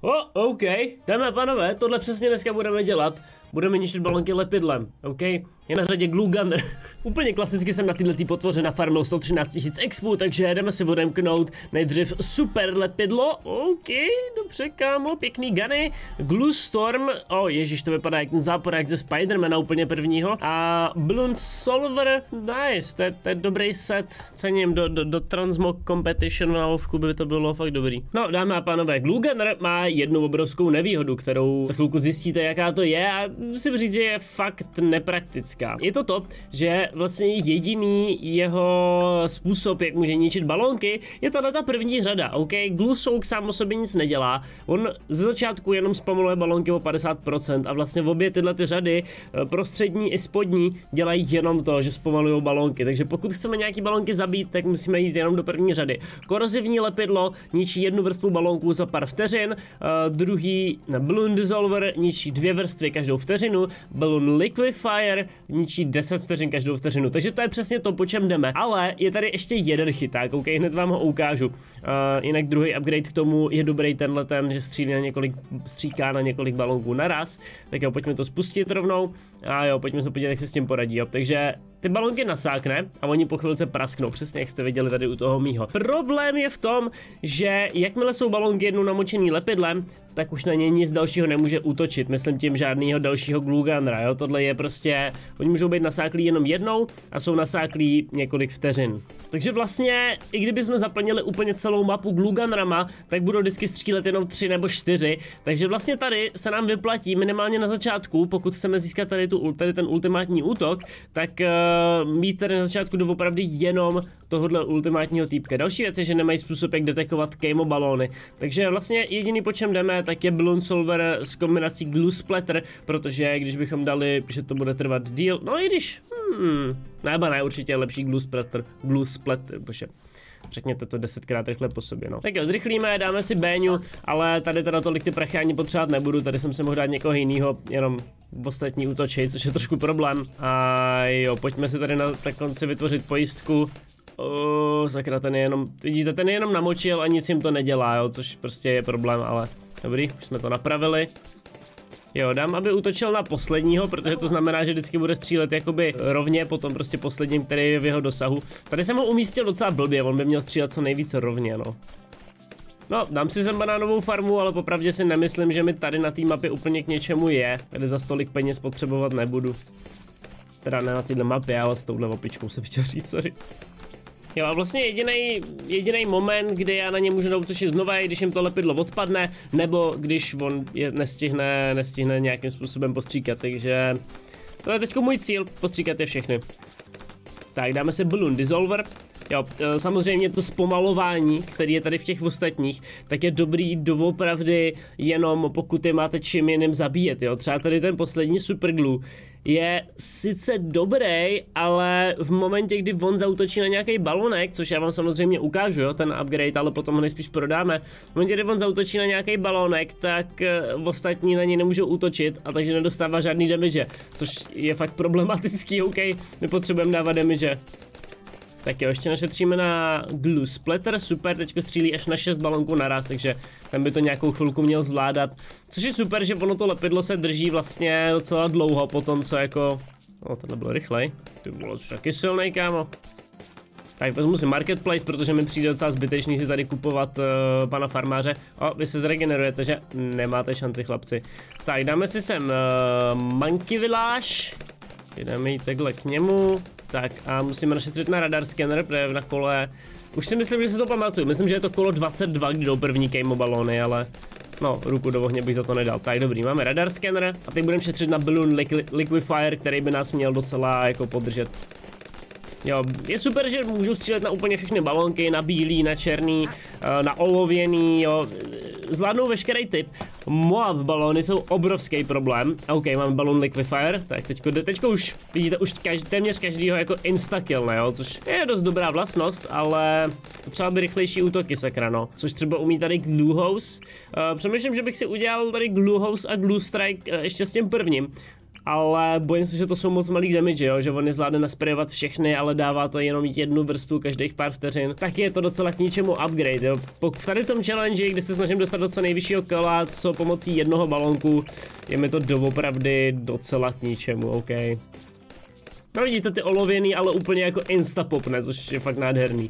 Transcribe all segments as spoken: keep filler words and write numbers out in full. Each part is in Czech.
O, oh, OK, dámy a pánové, tohle přesně dneska budeme dělat. Budeme ničit balonky lepidlem, OK? Je na řadě Glue Gunner. Úplně klasicky jsem na tyhle tý potvoře nafarmil sto třináct tisíc expů, takže jdeme si odemknout nejdřív super lepidlo. OK, dobře kámo, pěkný guny. Glue Storm, o oh, ježiš, to vypadá jak ten záporák ze Spidermana úplně prvního. A Balloon Solver, nice, to je, to je dobrý set. Cením do, do, do Transmog Competition na lovku by to bylo fakt dobrý. No dámy a pánové, Glue Gunner má jednu obrovskou nevýhodu, kterou za chvilku zjistíte, jaká to je, a musím říct, že je fakt nepraktická. Je to to, že vlastně jediný jeho způsob, jak může ničit balónky, je tato první řada, OK? Glue Soak sám o sobě nic nedělá, on ze začátku jenom zpomaluje balónky o padesát procent a vlastně v obě tyhle ty řady, prostřední i spodní, dělají jenom to, že zpomalují balónky, takže pokud chceme nějaký balónky zabít, tak musíme jít jenom do první řady. Korozivní lepidlo ničí jednu vrstvu balónků za pár vteřin, uh, druhý na Balloon Dissolver ničí dvě vrstvy každou vteřinu, Balloon Liquefier ničí deset vteřin každou vteřinu, takže to je přesně to, po čem jdeme. Ale je tady ještě jeden chyták, OK, hned vám ho ukážu. Uh, jinak druhý upgrade k tomu je dobrý tenhle ten, že střílí na několik, stříká na několik balónků naraz. Tak jo, pojďme to spustit rovnou a jo, pojďme se podívat, jak se s tím poradí, jo. Takže ty balónky nasákne a oni po chvilce prasknou, přesně jak jste viděli tady u toho mýho. Problém je v tom, že jakmile jsou balónky jednou namočený lepidlem, tak už na ně nic dalšího nemůže útočit, myslím tím žádného dalšího Glue Gunnera, jo, tohle je prostě, oni můžou být nasáklí jenom jednou a jsou nasáklí několik vteřin. Takže vlastně, i kdybychom zaplnili úplně celou mapu Glue Gunnerama, tak budou vždycky střílet jenom tři nebo čtyři, takže vlastně tady se nám vyplatí minimálně na začátku, pokud chceme získat tady, tu, tady ten ultimátní útok, tak uh, mít tady na začátku doopravdy jenom tohohle ultimátního týpka. Další věc je, že nemají způsob, jak detekovat Keimo balóny, takže vlastně jediný, po čem jdeme, tak je Balloon Solver s kombinací Glue Splatter, protože když bychom dali, že to bude trvat díl, no i když, hmm, nebo ne, určitě je lepší Glue Splatter, Glue Splatter, bože. Řekněte to desetkrát rychle po sobě, no. Tak jo, zrychlíme, dáme si Béňu, ale tady teda tolik ty prachy ani potřebovat nebudu, tady jsem si mohl dát někoho jiného, jenom v ostatní útočit, což je trošku problém. A jo, pojďme si tady na tak konci vytvořit pojistku. Oh, sakra, ten je jenom, vidíte, ten je jenom namočil a nic jim to nedělá, jo, což prostě je problém, ale dobrý, už jsme to napravili. Jo, dám, aby útočil na posledního, protože to znamená, že vždycky bude střílet jakoby rovně, potom prostě posledním, který je v jeho dosahu. Tady jsem ho umístil docela blbě, on by měl střílet co nejvíc rovně, no. No, dám si sem banánovou farmu, ale popravdě si nemyslím, že mi tady na té mapě úplně k něčemu je. Tady za stolik peněz potřebovat nebudu. Teda ne na téhle mapě, ale s touhle opičkou jsem chtěl říct, sorry. Jo, a vlastně jediný jediný moment, kdy já na ně můžu nautočit znova, je když jim to lepidlo odpadne, nebo když on je nestihne, nestihne nějakým způsobem postříkat, takže to je teď můj cíl, postříkat je všechny. Tak, dáme si Balloon Dissolver. Jo, samozřejmě to zpomalování, který je tady v těch ostatních, tak je dobrý doopravdy jenom pokud je máte čím jiným zabíjet, jo. Třeba tady ten poslední Super Glue je sice dobrý, ale v momentě, kdy on zaútočí na nějaký balonek, což já vám samozřejmě ukážu, jo, ten upgrade, ale potom ho nejspíš prodáme. V momentě, kdy on zaútočí na nějaký balonek, tak uh, ostatní na něj nemůžou útočit, a takže nedostává žádný damage, což je fakt problematický, OK, my potřebujeme dávat damage. Tak jo, ještě našetříme na Glue Splatter, super, teďko střílí až na šest balónků naraz, takže ten by to nějakou chvilku měl zvládat. Což je super, že ono to lepidlo se drží vlastně docela dlouho po tom, co jako... O, tohle bylo rychlej, ty bylo taky silnej, kámo. Tak vezmu si Marketplace, protože mi přijde docela zbytečný si tady kupovat uh, pana farmáře. O, vy se zregenerujete, že nemáte šanci, chlapci. Tak, dáme si sem uh, Monkey Village. Jdeme jít takhle k němu. Tak a musíme našetřit na radar scanner, protože na kole, už si myslím, že si to pamatuju, myslím, že je to kolo dvacet dva, kdy jdou první Keimo balóny, ale no, ruku do ohně bych za to nedal. Tak dobrý, máme radar scanner a teď budeme šetřit na Balloon Liquefier, který by nás měl docela jako podržet. Jo, je super, že můžu střílet na úplně všechny balónky, na bílý, na černý, na olověný, jo, zvládnou veškerý typ. Moab balóny jsou obrovský problém. OK, máme Balloon Liquefier, tak teďko, teďko už vidíte už každý, téměř každýho jako instakill, ne, jo, což je dost dobrá vlastnost, ale třeba by rychlejší útoky, sakra, no. Což třeba umí tady Glue Hose. Uh, přemýšlím, že bych si udělal tady Glue Hose a Glue Strike uh, ještě s tím prvním. ale bojím se, že to jsou moc malý damage, jo, že on nezvládne nasprejovat všechny, ale dává to jenom jednu vrstvu každých pár vteřin. Tak je to docela k ničemu upgrade, jo. V tady tom challenge, kde se snažím dostat do co nejvyššího kola, co pomocí jednoho balonku, je mi to doopravdy docela k ničemu, OK. No vidíte ty olověný, ale úplně jako instapopne, což je fakt nádherný.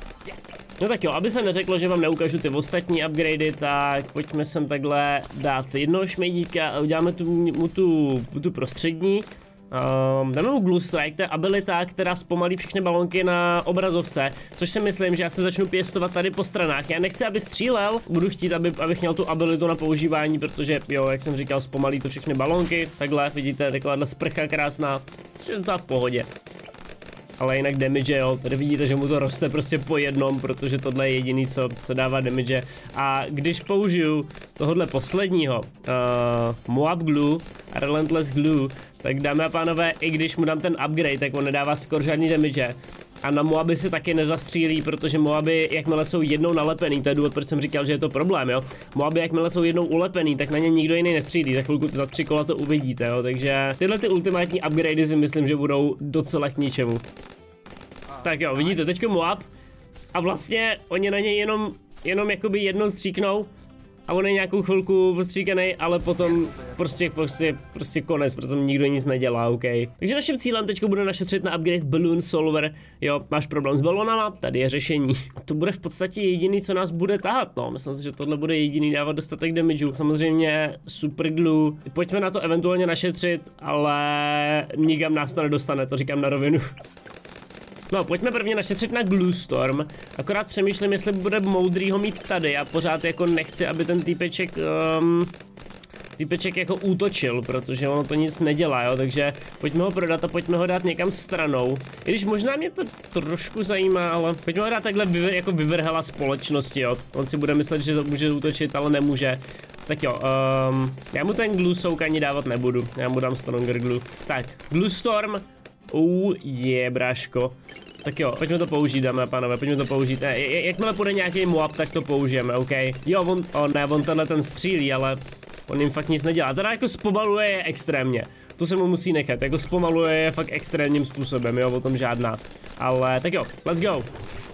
No tak jo, aby se neřeklo, že vám neukážu ty ostatní upgradey, tak pojďme sem takhle dát jednoho šmejdíka a uděláme tu, mu tu, tu prostřední. Um, dáme mu Glue Strike, to je abilita, která zpomalí všechny balonky na obrazovce, což si myslím, že já se začnu pěstovat tady po stranách. Já nechci, aby střílel, budu chtít, aby, abych měl tu abilitu na používání, protože jo, jak jsem říkal, zpomalí to všechny balonky. Takhle, vidíte, takováhle sprcha krásná, je docela v pohodě. Ale jinak damage, jo, tady vidíte, že mu to roste prostě po jednom, protože tohle je jediný, co, co dává damage. A když použiju tohohle posledního, uh, Moab Glue a Relentless Glue, tak dámy a pánové, i když mu dám ten upgrade, tak on nedává skoro žádný damage. A na Moaby se taky nezastřílí, protože Moaby, jakmile jsou jednou nalepený, to je důvod, proč jsem říkal, že je to problém, jo. Moaby, jakmile jsou jednou ulepený, tak na ně nikdo jiný nestřílí, za chvilku za tři kola to uvidíte, jo. Takže tyhle ty ultimátní upgradey si myslím, že budou docela k ničemu. Tak jo, vidíte, teďko Moab a vlastně oni na něj jenom, jenom jakoby jednou stříknou a on je nějakou chvilku odstříkaný, ale potom prostě, prostě, prostě konec, protože nikdo nic nedělá, OK. Takže naším cílem teďko bude našetřit na upgrade Balloon Solver. Jo, máš problém s balonama, tady je řešení. To bude v podstatě jediný, co nás bude tahat, no. Myslím si, že tohle bude jediný dávat dostatek damage. Samozřejmě Super Glue. Pojďme na to eventuálně našetřit, ale nikam nás to nedostane, to říkám na rovinu. No, pojďme prvně našetřit na Glue Storm. Akorát přemýšlím, jestli bude moudrý ho mít tady. A pořád jako nechci, aby ten týpeček, um, týpeček jako útočil, protože ono to nic nedělá, jo. Takže pojďme ho prodat a pojďme ho dát někam stranou. I když možná mě to trošku zajímá, ale pojďme ho dát takhle vyvr, jako vyvrhala společnosti, jo. On si bude myslet, že to může útočit, ale nemůže. Tak jo, um, já mu ten Glue Soak ani dávat nebudu. Já mu dám Stronger Glue. Tak, Glue Storm. Uh, je, bráško. Tak jo, pojďme to použít, dámy a pánové, pojďme to použít. E, jakmile půjde nějaký Moab, tak to použijeme, OK. Jo, on, oh, ne, on tenhle ten střílí, ale on jim fakt nic nedělá. Teda jako zpomaluje je extrémně. To se mu musí nechat, jako zpomaluje je fakt extrémním způsobem, jo, o tom žádná. Ale, tak jo, let's go.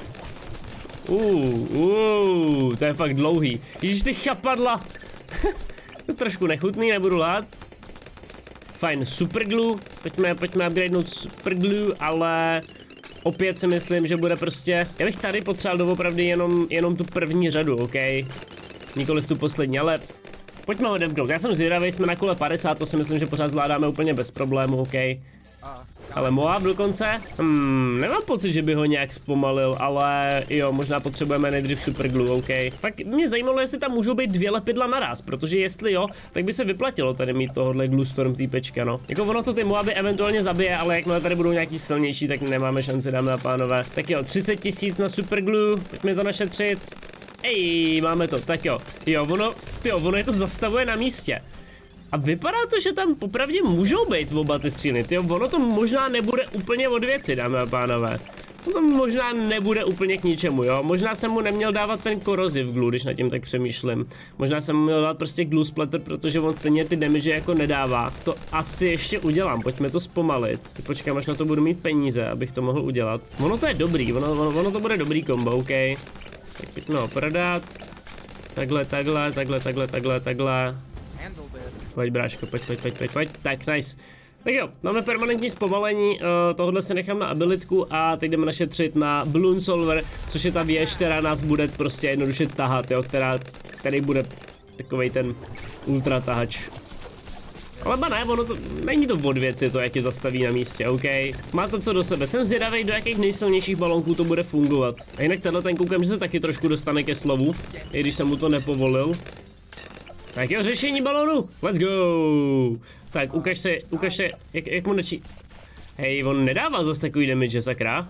Uh, uh, to je fakt dlouhý. Ježiš, ty chapadla. To trošku nechutný, nebudu lát. Fajn, Super Glue, pojďme, pojďme upgradenout Super Glue, ale opět si myslím, že bude prostě, já bych tady potřeboval doopravdy jenom, jenom tu první řadu, OK, nikoliv tu poslední, ale pojďme ho odemknout, já jsem zvědavý, jsme na kole padesát, to si myslím, že pořád zvládáme úplně bez problému, OK. Ale Moab dokonce, hmm, nemám pocit, že by ho nějak zpomalil, ale jo, možná potřebujeme nejdřív Super Glue, OK. Fakt mě zajímalo, jestli tam můžou být dvě lepidla naraz, protože jestli jo, tak by se vyplatilo tady mít tohohle Glue Storm týpečka, no. Jako ono to ty Moaby eventuálně zabije, ale jakmile tady budou nějaký silnější, tak nemáme šanci, dámy a pánové. Tak jo, třicet tisíc na Super Glue, pojďme to našetřit. Ej, máme to, tak jo, jo, ono, jo, ono je to zastavuje na místě. A vypadá to, že tam popravdě můžou být oba ty stříny, tyjo, ono to možná nebude úplně od věci, dámy a pánové. To možná nebude úplně k ničemu, jo, možná jsem mu neměl dávat ten corrosive glue, když nad tím tak přemýšlím. Možná jsem mu měl dát prostě glue splatter, protože on stejně ty damage jako nedává. To asi ještě udělám, pojďme to zpomalit. Počkám, až na to budu mít peníze, abych to mohl udělat. Ono to je dobrý, ono, ono, ono to bude dobrý kombo, OK. Tak pojďme ho prodat. Takhle, takhle, takhle, takhle, takhle, takhle. Pojď, bráško, pojď, pojď, pojď, pojď, pojď, tak, nice. Tak jo, máme permanentní zpomalení, uh, tohle se nechám na abilitku a teď jdeme našetřit na Balloon Solver, což je ta věž, která nás bude prostě jednoduše tahat, jo, která, který bude takovej ten ultra tahač. Ale ba ne, ono to, není to od věci to, jak je zastaví na místě, OK. Má to co do sebe, jsem zvědavý, do jakých nejsilnějších balonků to bude fungovat. A jinak tenhle ten koukám, že se taky trošku dostane ke slovu, i když jsem mu to nepovolil. Tak jo, řešení balonu, let's go. Tak, ukaž se, ukaž se, jak, jak mu nečí. Hej, on nedává zase takový damage, sakra.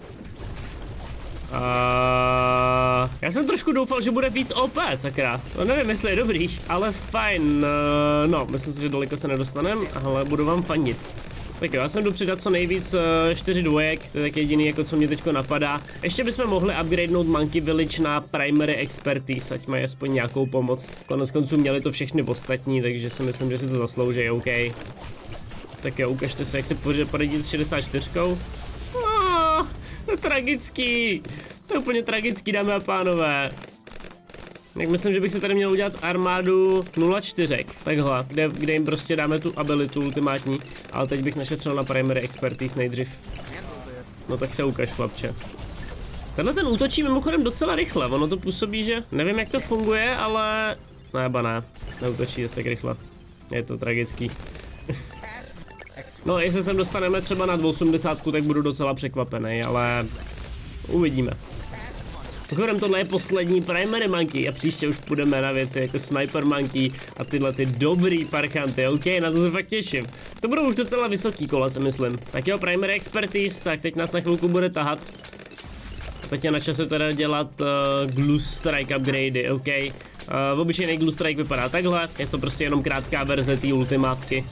A já jsem trošku doufal, že bude víc O P, sakra. No nevím, jestli je dobrý, ale fajn. No, myslím si, že daleko se nedostanem, ale budu vám fandit. Tak jo, já jsem jdu přidat co nejvíc uh, čtyři dvojek, to je tak jediný, jako co mě teďko napadá. Ještě bychom mohli upgradenout Monkey Village na Primary Expertise, ať mají aspoň nějakou pomoc. Konec konců měli to všechny ostatní, takže si myslím, že si to zaslouží, OK. Tak jo, ukažte se, jak se poradit s šedesát čtyři. Oh, to je tragický. To je úplně tragický, dámy a pánové. Tak myslím, že bych se tady měl udělat armádu nula čtyři. Takhle, kde, kde jim prostě dáme tu abilitu ultimátní. Ale teď bych našetřil na primary expertise nejdřív. No tak se ukaž, chlapče. Tenhle ten útočí mimochodem docela rychle, ono to působí, že nevím, jak to funguje, ale ne, ba ne, neútočí tak rychle. Je to tragický. No, jestli sem dostaneme třeba na osmdesát, tak budu docela překvapený, ale uvidíme. Mimochodem, tohle je poslední primary monkey a příště už půjdeme na věci jako sniper monkey a tyhle ty dobrý parchanty, ok, na to se fakt těším. To budou už docela vysoký kola, si myslím. Tak jo, primary expertise, tak teď nás na chvilku bude tahat. Teď je na čase teda dělat uh, glue strike upgradey, ok. Uh, obyčejný glue strike vypadá takhle, je to prostě jenom krátká verze té ultimátky.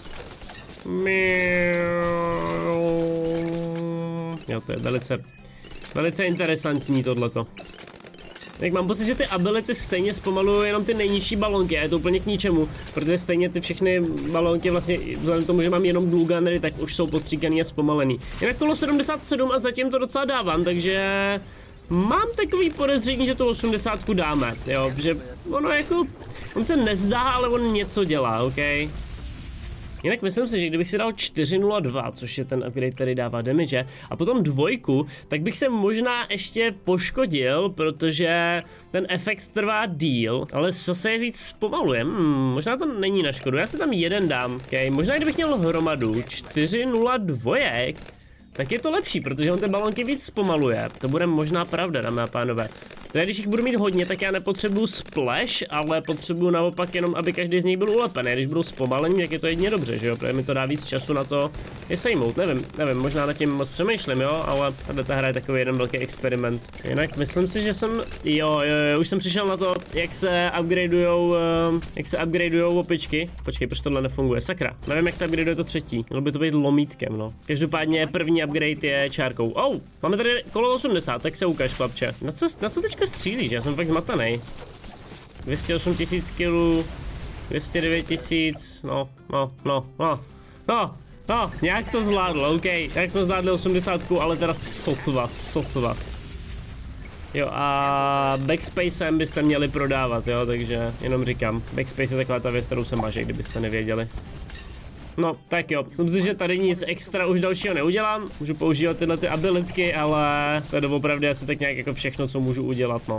Jo, to je velice, velice interesantní tohleto. Tak mám pocit, že ty ability stejně zpomalují jenom ty nejnižší balonky a je to úplně k ničemu, protože stejně ty všechny balonky vlastně, vzhledem k tomu, že mám jenom glue gunnery, tak už jsou podstříkaný a zpomalený. Jinak tohle sedmdesát sedm a zatím to docela dávám, takže mám takový podezření, že to osmdesát dáme, jo, že ono jako, on se nezdá, ale on něco dělá, ok? Jinak myslím si, že kdybych si dal čtyři nula dva, což je ten upgrade, který dává damage, a potom dvojku, tak bych se možná ještě poškodil, protože ten efekt trvá díl, ale zase je víc zpomaluje. Hmm, možná to není na škodu, já si tam jeden dám, okay. Možná kdybych měl hromadu čtyři nula dva, tak je to lepší, protože on ty balonky víc zpomaluje. To bude možná pravda, dámy a pánové. To je, když jich budu mít hodně, tak já nepotřebuju splash, ale potřebuju naopak jenom, aby každý z nich byl ulepený. Když budou zpomalení, tak je to jedině dobře, že jo? Protože mi to dá víc času na to je sejmout, nevím, nevím, možná nad tím moc přemýšlím, jo? Ale tady ta hra je takový jeden velký experiment. Jinak myslím si, že jsem, jo, jo, jo, už jsem přišel na to, jak se upgradeujou, uh, jak se upgradeujou opičky. Počkej, proč tohle nefunguje? Sakra, nevím, jak se upgradeuje to třetí. Mělo by to být lomítkem, no. Každopádně první upgrade je čárkou. Oh, máme tady kolo osmdesát, tak se ukáž, chlapče. Na co, na co teďka střílíš? Já jsem fakt zmatený. dvě stě osm tisíc kilů, dvě stě devět tisíc, no, no, no, no, no, no, nějak to zvládl, ok, jak jsme zvládli osmdesát, ale teda sotva, sotva. Jo, a backspacem byste měli prodávat, jo, takže jenom říkám, backspace je taková ta věc, kterou se maže, kdybyste nevěděli. No, tak jo, myslím si, že tady nic extra už dalšího neudělám, můžu používat tyhle ty abilitky, ale to je doopravdy asi tak nějak jako všechno, co můžu udělat, no.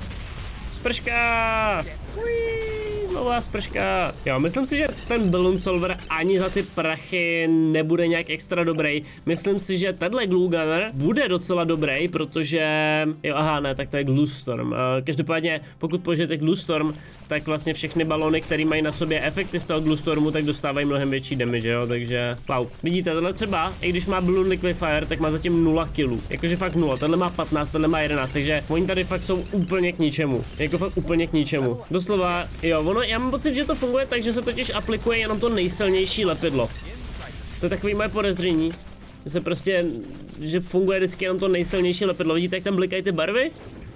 Sprška! Uiii, nová sprška. Jo, myslím si, že ten Balloon Solver ani za ty prachy nebude nějak extra dobrý. Myslím si, že tenhle Glue Gunner bude docela dobrý, protože, jo, aha, ne, tak to je Glue Storm. Každopádně, pokud použijete Glue Storm, tak vlastně všechny balony, které mají na sobě efekty z toho Glue Stormu, tak dostávají mnohem větší damage, jo, takže wow. Vidíte, tohle třeba, i když má Balloon Liquefier, tak má zatím nula kilů. Jakože fakt nula, tenhle má patnáct, tenhle má jedenáct, takže oni tady fakt jsou úplně k ničemu. Jako fakt úplně k ničemu. Doslova, jo, ono, já mám pocit, že to funguje tak, že se totiž aplikuje jenom to nejsilnější lepidlo. To je takový moje podezření, že se prostě, že funguje vždycky jenom to nejsilnější lepidlo. Vidíte, jak tam blikají ty barvy?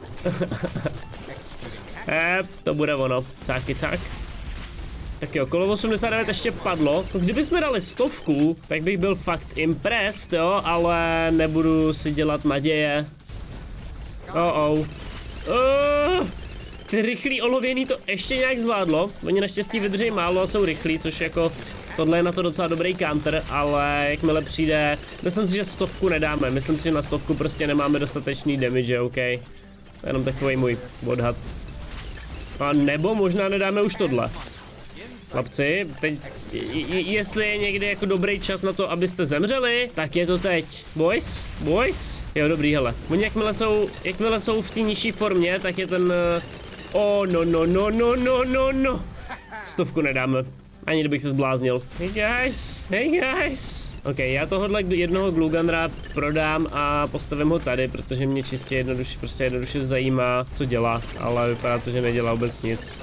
Eh, to bude ono. Cáky, cák. Tak jo, kolo osmdesát devět ještě padlo. Kdybychom dali stovku, tak bych byl fakt impressed, jo, ale nebudu si dělat naděje. Oh, oh. Uh, ty rychlý olověný to ještě nějak zvládlo. Oni naštěstí vydrží málo a jsou rychlí, což jako tohle je na to docela dobrý counter, ale jakmile přijde, myslím si, že stovku nedáme. Myslím si, že na stovku prostě nemáme dostatečný damage, ok. Jenom takový můj odhad. A nebo možná nedáme už tohle. Chlapci, teď, jestli je někdy jako dobrý čas na to, abyste zemřeli, tak je to teď. Boys? Boys? Jo, dobrý, hele. Oni jakmile jsou, jakmile jsou v té nižší formě, tak je ten... Oh, no, no, no, no, no, no, no. Stovku nedáme. Ani kdybych se zbláznil. Hey guys, hey guys. Ok, já tohohle jednoho Glue Gunnera prodám a postavím ho tady, protože mě čistě jednoduše, prostě jednoduše zajímá, co dělá, ale vypadá to, že nedělá vůbec nic.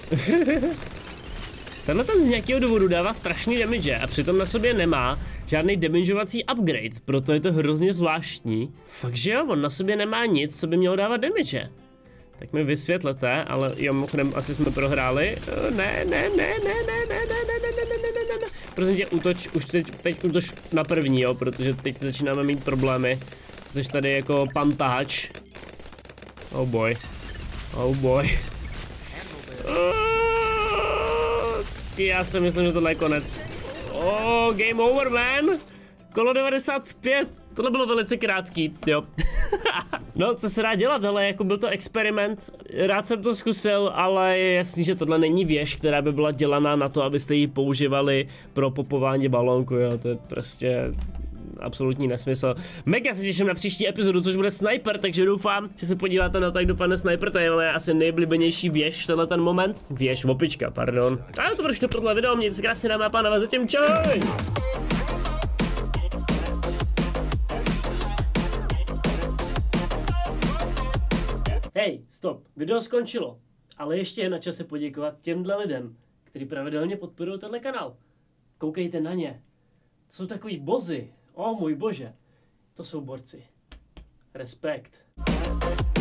Tenhle ten z nějakého důvodu dává strašný damage a přitom na sobě nemá žádný damageovací upgrade, proto je to hrozně zvláštní. Fakt, že jo, on na sobě nemá nic, co by mělo dávat damage. Tak mi vysvětlete, ale jo, mimochodem asi jsme prohráli. Ne, ne, ne, ne, ne, ne, ne, ne, ne, ne, ne, ne, ne. prosím tě, útoč, už teď, teď útoč na první, jo, protože teď začínáme mít problémy. Jsi tady jako pantáč. Oh boy. Oh boy. Uh, já si myslím, že tohle je konec. Oh, game over, man. Kolo devadesát pět. Tohle bylo velice krátký, jo. No, co se dá dělat, ale jako byl to experiment, rád jsem to zkusil, ale je jasný, že tohle není věž, která by byla dělaná na to, abyste ji používali pro popování balónku, jo, to je prostě absolutní nesmysl. Mega se těším na příští epizodu, což bude Sniper, takže doufám, že se podíváte na to, jak dopadne Sniper, to je moje asi nejblíbenější věž v tenhle ten moment. Věž, opička, pardon. A to bude pro tohle video, mějte se krásně, dámy a pánové, zatím čau! Hej, stop, video skončilo, ale ještě je na čase poděkovat těmhle lidem, kteří pravidelně podporují tenhle kanál. Koukejte na ně. To jsou takový bozy, o můj bože, to jsou borci. Respekt.